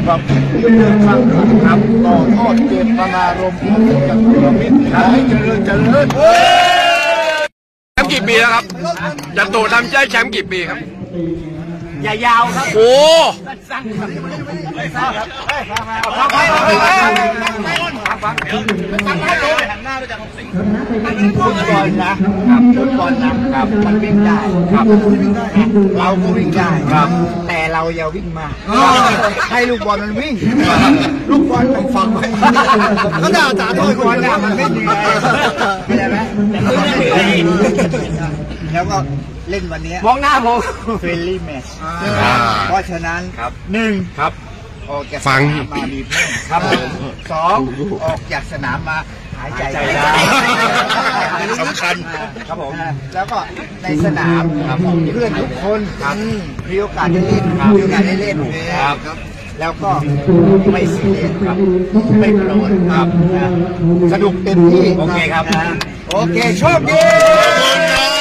ความคิดที่เรื่องสร้างสรรค์ครับต่อทอดเจตนารมณ์ของจักรมิตรให้เจริญแชมป์กี่ปีแล้วครับจะโตทำใจแชมป์กี่ปีครับยาวครับโอ้ฟุตบอลนะครับฟุตบอลนะครับมันวิ่งได้ครับเราก็วิ่งได้ครับแต่เราอย่าวิ่งมากให้ลูกบอลมันวิ่งลูกบอลมันฟังไว้ก็ด่าจ่าโทษบอลมันไม่ดีเข้าใจไหมแล้วก็เล่นวันนี้มองหน้าผมเฟรนลี่แมตช์เพราะฉะนั้นหนึ่งครับออกจากสนามมามีเพื่อนครับสองออกจากสนามมาหายใจได้สำคัญครับผมแล้วก็ในสนามเพื่อนทุกคนมีโอกาสได้เล่นมีโอกาสได้เล่นครับแล้วก็ไม่ซีเรียสครับไม่โกรธครับสนุกเต็มที่โอเคครับโอเคโชคดี